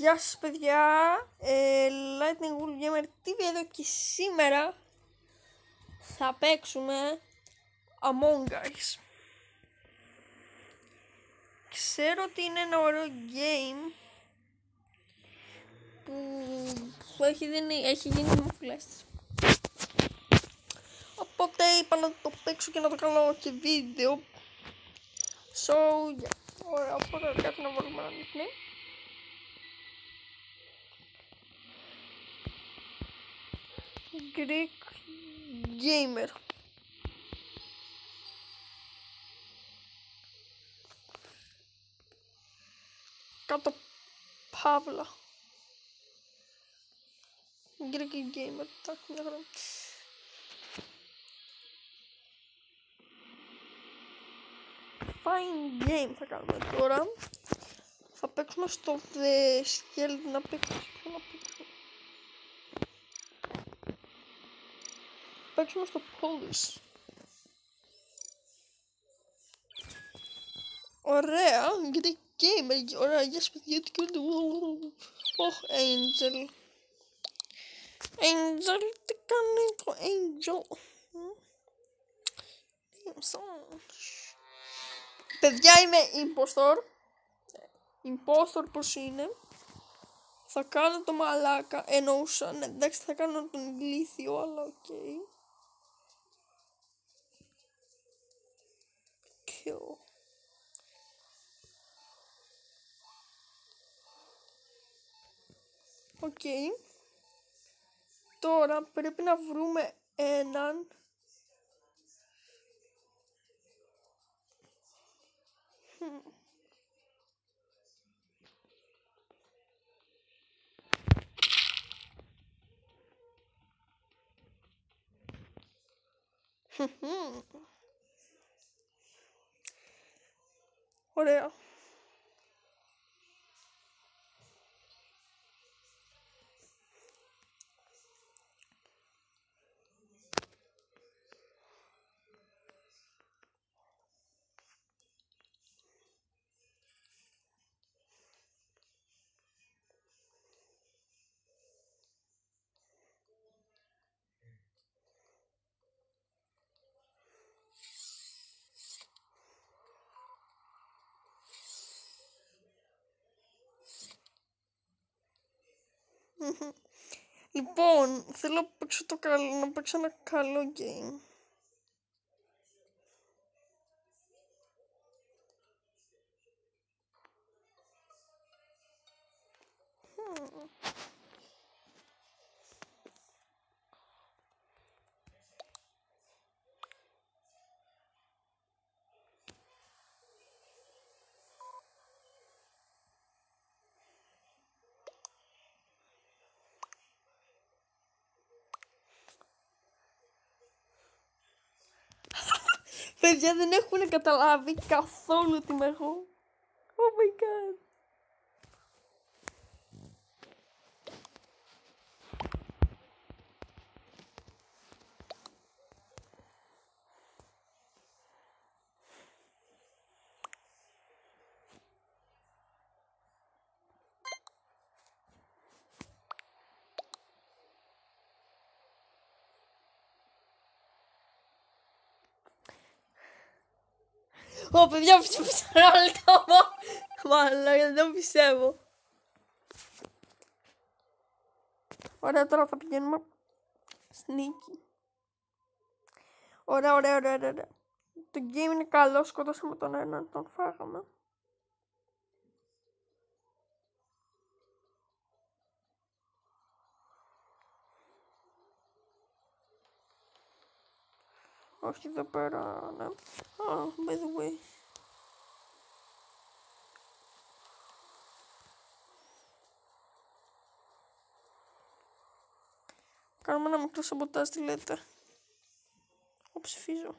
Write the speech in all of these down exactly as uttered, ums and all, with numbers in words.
Γεια σας παιδιά, ε, Lightning Wolf Gamer τι βι εδώ και σήμερα θα παίξουμε Among Us. Ξέρω ότι είναι ένα ωραίο game που έχει, δίνει, έχει γίνει δημοφιλές. Οπότε είπα να το παίξω και να το κάνω και βίντεο. So, yeah. Ωραία, οπότε κάτι να βάλουμε ένα nickname. Greek Gamer. Κάτω παύλα. Greek Gamer. Так, μια χαρά. Fine game θα κάνουμε τώρα. Θα παίξουμε στο The Skeld να παίξουμε. Να παίξουμε. παίξουμε στο Polish. Ωραία, Greek Gamer. Ωραία, γεια σας παιδιά, τι κάνετε. Ωχ, Angel. Angel, τι κάνει το Angel. Παιδιά, είμαι impostor. Impostor πως είναι. Θα κάνω το μαλάκα. Εννοούσα, ναι, εντάξει θα κάνω τον ηλίθιο, αλλά οκ. Okay. Kill. Οκ. Okay. Τώρα πρέπει να βρούμε έναν. Hm. Ωραία. Λοιπόν, θέλω να παίξω, το καλό, να παίξω ένα καλό game. Hmm. Παιδιά δεν έχουν καταλάβει καθόλου τι είμαι εγώ. Oh my god. Ω παιδιά, ψήφισα ένα λεπτό. Μάλλον δεν πιστεύω. Ωραία, τώρα θα πηγαίνουμε sneaky. Ωραία, ωραία, ωραία, ωραία. Το game είναι καλό, σκότωσαμε τον έναν, τον φάγαμε. Όχι εδώ πέρα, ναι. Oh, by the way. Κάνουμε ένα μικρό σαμποτάζ, τι λέτε. Εγώ ψηφίζω.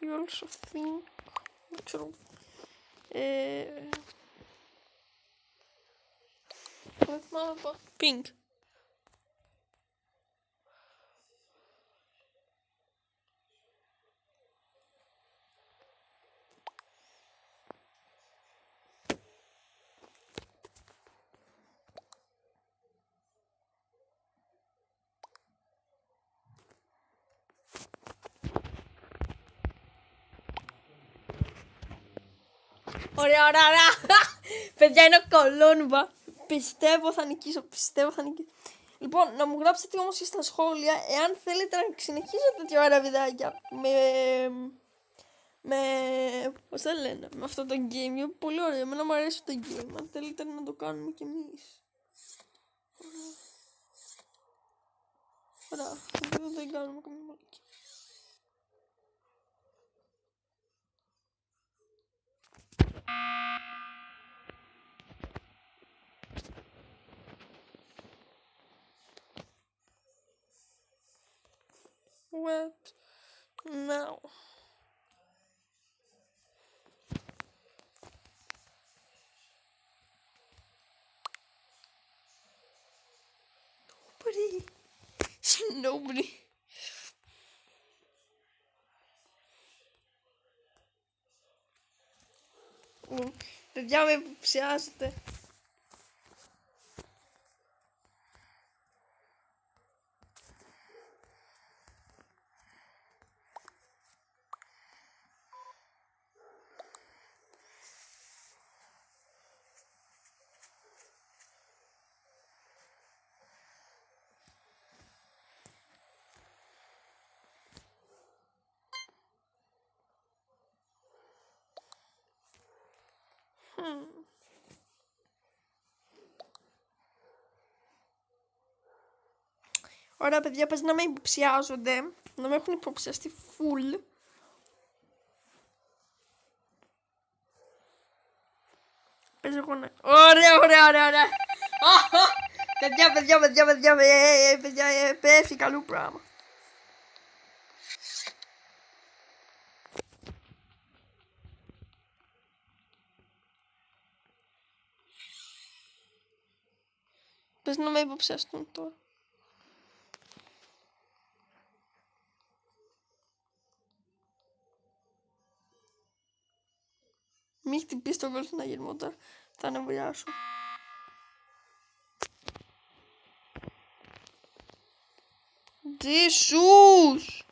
You also think... Δεν ξέρω. Ε... Δεν θυμάμαι πώς. Pink. Ωραία, ωραία, ωραία. Παιδιά, είναι κολόνουμπα. Πιστεύω θα νικήσω, πιστεύω θα νικήσω. Λοιπόν, να μου γράψετε όμως και στα σχόλια εάν θέλετε να συνεχίσω τέτοια ωραία βιντεάκια με... με... πώς θα λένε, με αυτό το game. Είναι πολύ ωραίο, εμένα μου αρέσει το game. Αν θέλετε να το κάνουμε κι εμείς. Ωραία, δεν το κάνουμε καμία μαλακή. What now? Nobody. Nobody. Παιδιά, με υποψιάζετε. Hmm. Ωραία, παιδιά, πες να με υποψιάζονται. Να με έχουν υποψιαστεί full. Πες εγώ ναι. Ωραία, ωραία, ωραία, ωραία. Παιδιά, παιδιά, παιδιά, παιδιά, παιδιά, πέφτει καλού πράγμα. Πες να με υποψιαστούν τώρα. Μη χτυπήσει τον κόλ να γυρμό τώρα. Θα ανεβιάσω. Τζίσους!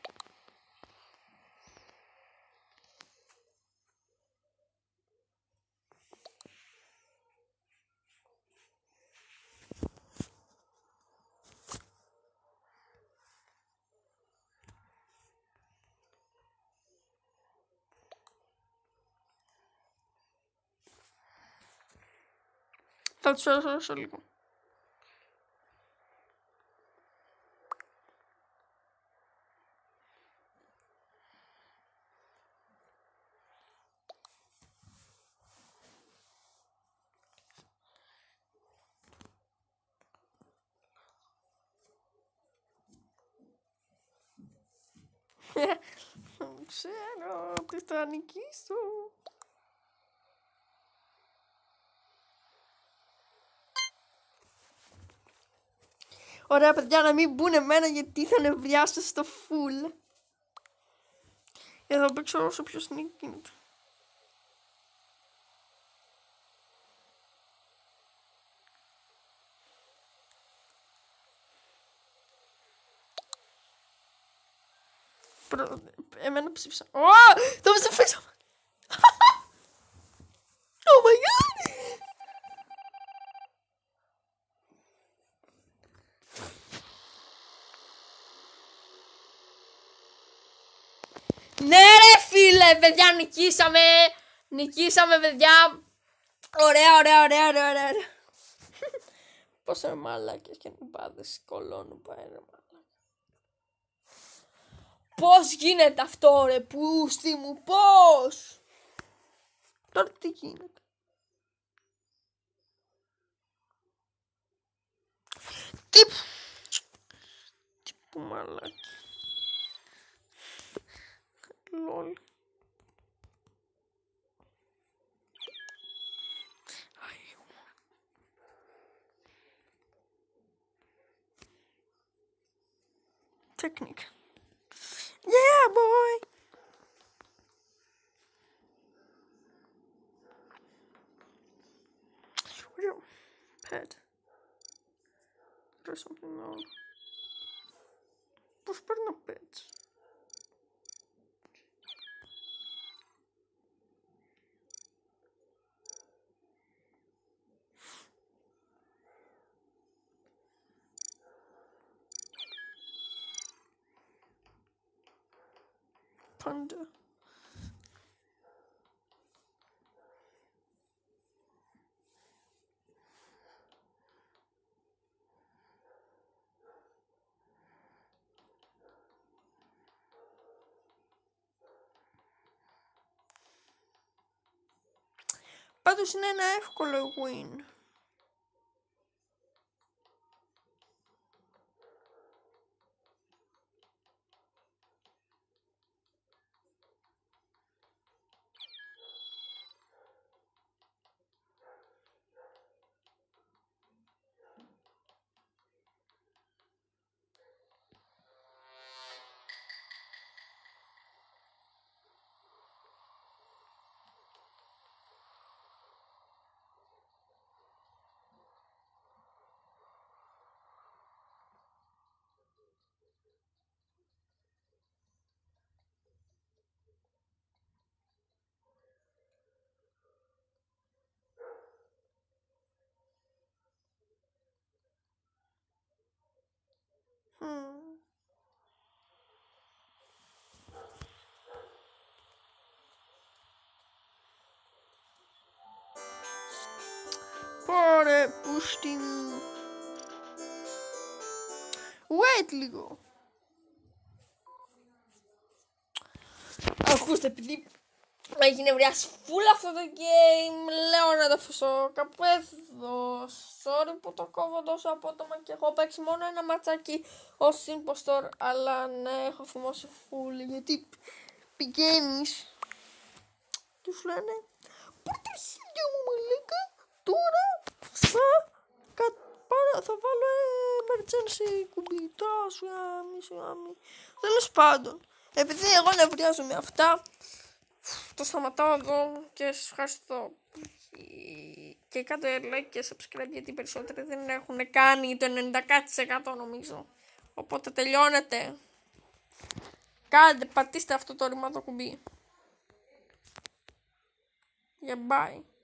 Θα τους σώσω λίγο. Δεν ξέρω τι θα νικήσω. Ωραία, παιδιά, να μην μπουν εμένα γιατί θα νευριάσω στο full. Εδώ παίξω όσο πιο sneak γίνεται. Προ... Εμένα ψήφισα. Ω! Το ψήφισα! Oh my god! Ναι ρε φίλε, παιδιά, νικήσαμε! Νικήσαμε, παιδιά! Ωραία, ωραία, ωραία, ωραία, ωραία. Πόσο ρε μαλάκες και νουμπάδες κολώνουν πάει ρε μαλάκες. Πώς γίνεται αυτό ρε πούστη μου, πώς! Τώρα τι γίνεται. Τι... Τι που μαλάκι. Λόλ. Technique. Yeah, boy! Where's your pet? There's something wrong. Πώς παίρνω pets? Panda. Πάντως είναι ένα εύκολο win. Hmm. Ωραία, πούστη μου. Wait λίγο. Ακούστε, επειδή με έχει νευριάσει full αυτό το game, λέω να το αφήσω κάπου εδώ. Sorry που το κόβω τόσο απότομα και έχω παίξει μόνο ένα ματσάκι ως impostor, αλλά ναι, έχω θυμώσει full, γιατί πηγαίνεις και σου λένε πάρ' τα χίλια μου μαλάκα, τώρα θα, κα, πάρω, θα βάλω emergency κουμπί, τώρα σου γάμι, σου γάμι. Τέλος πάντων, επειδή εγώ νευριάζω με αυτά, το σταματάω εδώ και σας ευχαριστώ. Και κάντε like και subscribe, γιατί οι περισσότεροι δεν έχουν κάνει το ενενήντα τοις εκατό νομίζω. Οπότε τελειώνετε. Κάντε, πατήστε αυτό το ρημάτο κουμπί. Yeah, bye.